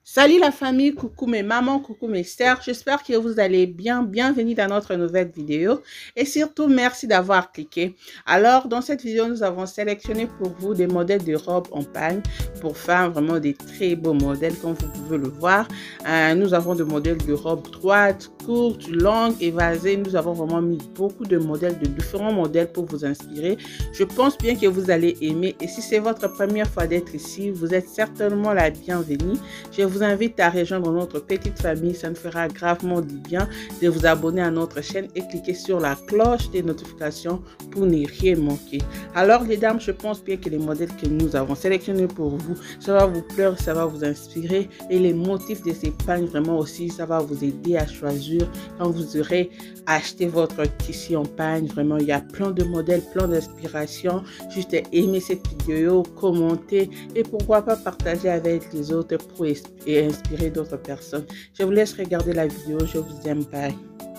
Salut la famille, coucou mes mamans, coucou mes sœurs, j'espère que vous allez bien. Bienvenue dans notre nouvelle vidéo et surtout merci d'avoir cliqué. Alors dans cette vidéo, nous avons sélectionné pour vous des modèles de robes en pagne pour faire vraiment des très beaux modèles comme vous pouvez le voir. Nous avons des modèles de robes droites, courtes, longues, évasées. Nous avons vraiment mis beaucoup de modèles, de différents modèles pour vous inspirer. Je pense bien que vous allez aimer et si c'est votre première fois d'être ici, vous êtes certainement la bienvenue. Je vous invite à rejoindre notre petite famille. Ça nous fera gravement du bien de vous abonner à notre chaîne et cliquer sur la cloche des notifications pour ne rien manquer. Alors les dames, je pense bien que les modèles que nous avons sélectionnés pour vous, ça va vous plaire, ça va vous inspirer et les motifs de ces pagnes vraiment aussi, ça va vous aider à choisir quand vous aurez acheté votre tissu en pagne. Vraiment, il y a plein de modèles, plein d'inspiration. Juste aimer cette vidéo, commenter et pourquoi pas partager avec les autres pour inspirer d'autres personnes. Je vous laisse regarder la vidéo. Je vous aime. Bye.